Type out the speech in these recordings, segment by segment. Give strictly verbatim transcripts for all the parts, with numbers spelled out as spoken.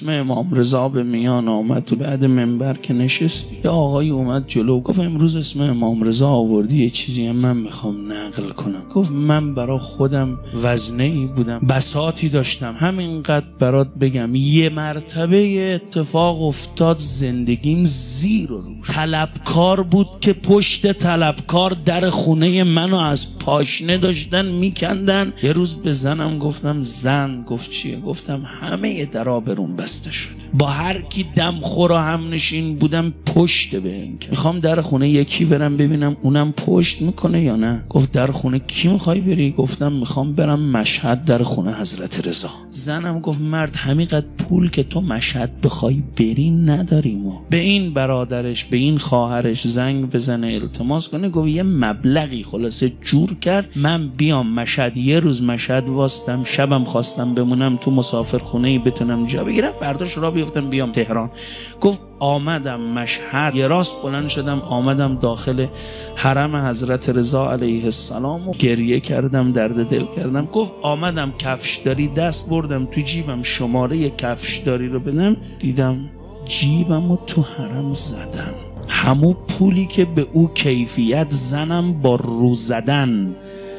اسم امام رضا به میان آمد. تو بعد منبر که نشستی یه آقایی اومد جلو گفت امروز اسم امام رضا آوردی، یه چیزی هم من میخوام نقل کنم. گفت من برا خودم وزنه ای بودم، بساطی داشتم، همینقدر برات بگم یه مرتبه اتفاق افتاد زندگیم زیر و روش. طلبکار بود که پشت طلبکار در خونه منو از پاشنه داشتن میکندن. یه روز به زنم گفتم زن. گفت چیه؟ گفتم همه درا برون بسته شده، با هر کی دم خور و هم نشین بودم پشت بهم کرد. میخوام در خونه یکی برم ببینم اونم پشت میکنه یا نه. گفت در خونه کی میخوای بری؟ گفتم میخوام برم مشهد در خونه حضرت رضا. زنم گفت مرد همینقدر پول که تو مشهد بخوای بری نداریم. و به این برادرش به این خواهرش زنگ بزنه التماس کنه. گفت یه مبلغی خلاصه جور کرد من بیام مشهد. یه روز مشهد واستم، شبم خواستم بمونم تو مسافرخونه‌ای بتونم جا بگیرم، فرداش را بیفتم بیام تهران. گفت آمدم مشهد، یه راست بلند شدم آمدم داخل حرم حضرت رضا علیه السلام و گریه کردم، درد دل کردم. گفت آمدم کفشداری دست بردم تو جیبم شماره کفشداری رو بدم، دیدم جیبم رو تو حرم زدم. همون پولی که به او کیفیت زنم با رو زدن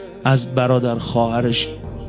از برادر خواهرش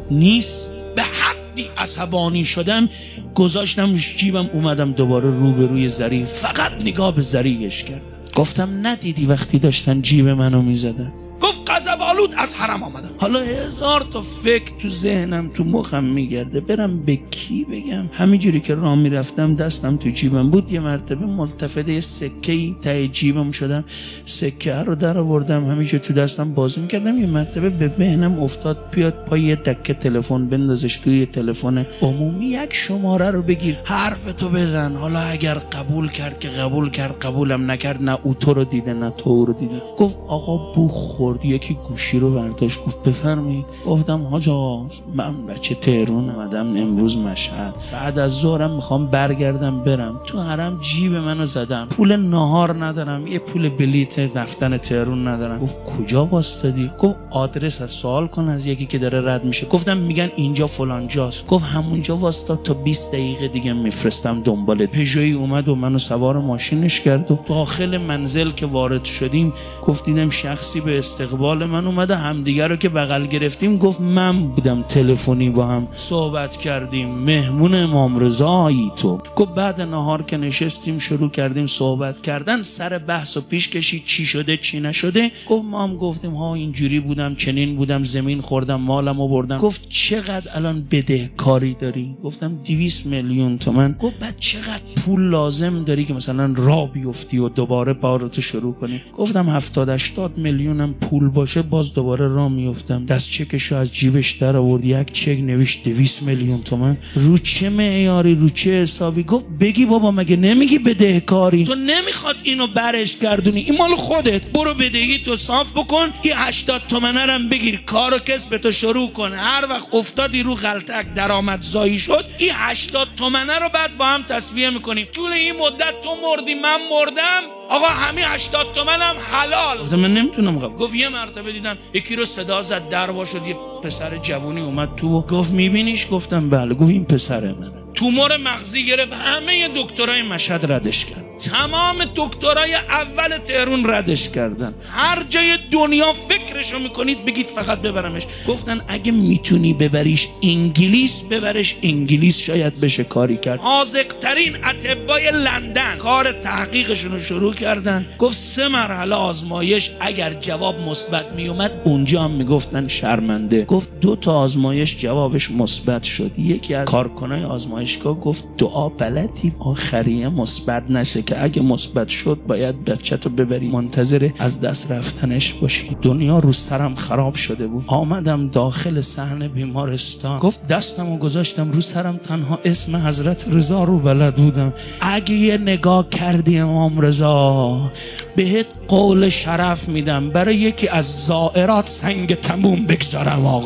نیست. به حدی عصبانی شدم گذاشتم جیبم، اومدم دوباره روبروی زری، فقط نگاه به زریش کرد. گفتم ندیدی وقتی داشتن جیب منو میزدن؟ گفت غضب آلود از حرم آمدم. حالا هزار تا فکر تو ذهنم تو مخم میگرده، برم به کی بگم؟ همینجوری که راه میرفتم دستم تو جیبم بود، یه مرتبه ملتفت سکه‌ای ته جیبم شدم، سکه رو در آوردم همیشه تو دستم بازی میکردم. یه مرتبه به ذهنم افتاد بیاد پای یه دکه تلفن بندازش توی تلفن عمومی، یک شماره رو بگیر حرفتو بزن، حالا اگر قبول کرد که قبول کرد، قبولم نکرد نه او تو رو دیده نه تو رو دیده. گفت آقا بو خورد. یکی گوشی رو برداشت گفت بفرمایید. گفتم حاج آقا من بچه تهران اومدم امروز مشهد، بعد از ظهرم میخوام برگردم برم، تو حرم جیب منو زدم، پول ناهار ندارم، یه پول بلیت رفتن تهران ندارم. گفت کجا واسطادی؟ گفت آدرس از سوال کن از یکی که داره رد میشه. گفتم میگن اینجا فلان جاست. گفت همونجا واسطا تا بیست دقیقه دیگه میفرستم دنبالت. پژویی اومد و منو سوار ماشینش کرد و داخل منزل که وارد شدیم گفت دیدم شخصی به استقبال من اومده، همدیگه رو که بغل گرفتیم گفت من بودم، تلفنی با هم صحبت کردیم، مهمون امام رضایی تو. گفت بعد نهار که نشستیم شروع کردیم صحبت کردن، سر بحث و پیش کشید چی شده چی نشده. گفت ما هم گفتیم ها اینجوری بودم چنین بودم، زمین خوردم مالمو بردم. گفت چقدر الان بدهکاری داری؟ گفتم دویست میلیون تومان. گفت بعد چقدر پول لازم داری که مثلا راه بیفتی و دوباره بارتو شروع کنی؟ گفتم هفتاد هشتاد میلیونم پول باشه باز دوباره راه میافتم. دست چکشو از جیبش در آورد، یک چک نوشت دویست میلیون تومان. رو چه معیاری رو چه حسابی؟ گفت بگی بابا مگه نمیگی بدهکاری؟ تو نمیخواد اینو برش گردونی، این مال خودت، برو بدهی تو صاف بکن، این هشتاد تومنه رو بگیر کارو کسبتو شروع کن، هر وقت افتادی رو غلطک درآمدزایی شد این هشتاد تومنه رو بعد با هم تسویه میکنیم. طول این مدت تو مردی من مردم، آقا همین هشتاد تومنم حلال. گفتم من نمیتونم. گفت یه مرتبه دیدم یکی رو صدا زد در وا شد، یه پسر جوونی اومد تو گفت میبینیش؟ گفتم بله. گفت این پسر منه. تومور مغزی گرفت، همه دکترای مشهد ردش کرد، تمام دکترای اول تهران ردش کردن، هر جای دنیا فکرشو میکنید بگید فقط ببرمش. گفتن اگه میتونی ببریش انگلیس ببرش انگلیس، شاید بشه کاری کرد. حاذق ترین اطبای لندن کار تحقیقشون رو شروع کردن. گفت سه مرحله آزمایش، اگر جواب مثبت میومد اونجا هم میگفتن شرمنده. گفت دو تا آزمایش جوابش مثبت شد، یکی از کارکنای آزمایش گفت دعا بلدی آخریه مثبت نشه که اگه مثبت شد باید بچه‌تو ببری، منتظر از دست رفتنش باشی. دنیا رو سرم خراب شده بود. آمدم داخل صحن بیمارستان، گفت دستمو گذاشتم رو سرم، تنها اسم حضرت رضا رو بلد بودم. اگه یه نگاه کردی امام رضا بهت قول شرف میدم برای یکی از زائرات سنگ تموم بگذارم. آقا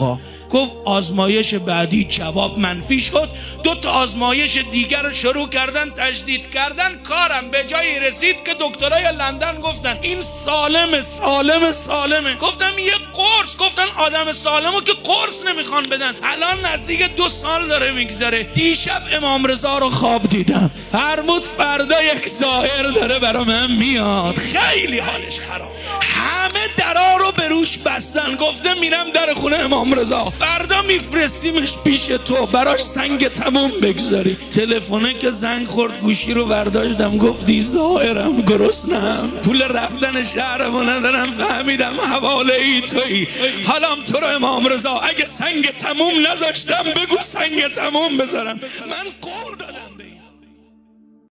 گفت آزمایش بعدی جواب منفی شد، دو تا آزمایش دیگر رو شروع کردن، تجدید کردن، کارم به جایی رسید که دکترای لندن گفتن این سالم سالم سالمه. گفتم یه قرص، گفتن آدم سالمو که قرص نمیخوان بدن. الان نزدیک دو سال داره میگذره. دیشب امام رضا رو خواب دیدم، فرمود فردا یک زائر داره برا من میاد، خیلی حالش خراب، همه درا رو به روش بستن. گفته میرم در خونه امام رضا، فردا میفرستیمش پیش تو براش سنگ تموم بگذاری. تلفونه که زنگ خورد گوشی رو برداشتم، گفتی زائرم، گرسنه‌ام، پول رفتن شهرمو ندارم، فهمیدم حواله ای تویی، حالم تو رو امام رضا اگه سنگ تموم نذاشتم بگو سنگ تموم بذارم. من قول